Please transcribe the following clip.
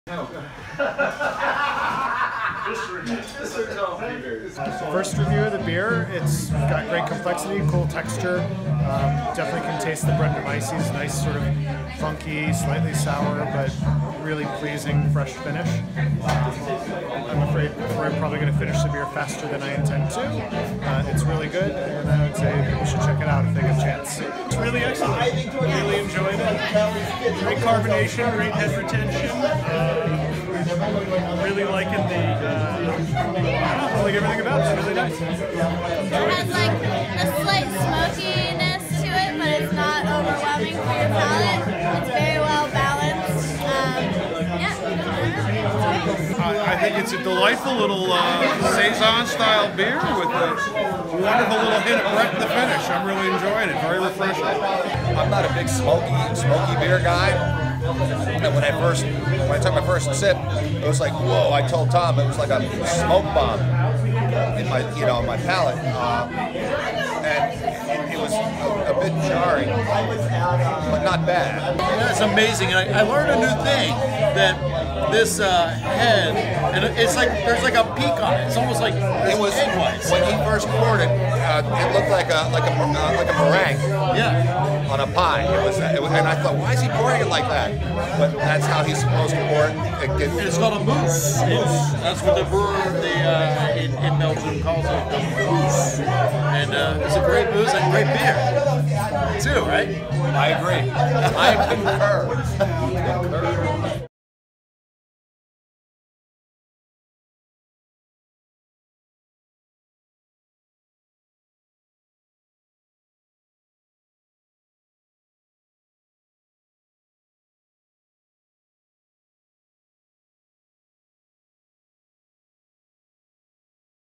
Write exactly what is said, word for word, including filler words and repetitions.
First review of the beer, it's got great complexity, cool texture, um, definitely can taste the Brettanomyces, nice sort of funky, slightly sour, but really pleasing, fresh finish. I'm afraid we're probably going to finish the beer faster than I intend to. Uh, it's really good, and I would say people should check it out if they get a chance. It's really excellent. I really enjoyed it. Great carbonation, great head retention. Uh, really liking the, uh, I like everything about it. It's really nice. It has like a slight smokiness to it, but it's not overwhelming for your palate. It's very well balanced. Um, yeah, it's great. I, I think it's a delightful little uh, saison style beer with a wonderful little hint of Brett in the finish. I'm really enjoying it. Very refreshing. I'm not a big smoky, smoky beer guy. And when I first, when I took my first sip, it was like, whoa! I told Tom it was like a smoke bomb in my, you know, in my palate, uh, and it was a, a bit jarring, but not bad. That's amazing, and I, I learned a new thing that this uh, head, and it's like there's like a peak on it. It's almost like it was egg whites. When he first poured it, uh, it looked like a like a uh, like a meringue. Yeah. On a pie. It was, it was, and I thought, why is he pouring it like that? But that's how he's supposed to pour it. It gets, it's called a mousse. Mousse. That's what the brewer the, uh, in, in Belgium calls it, the mousse. And uh, it's a great booze and great beer, too, right? I agree. I concur.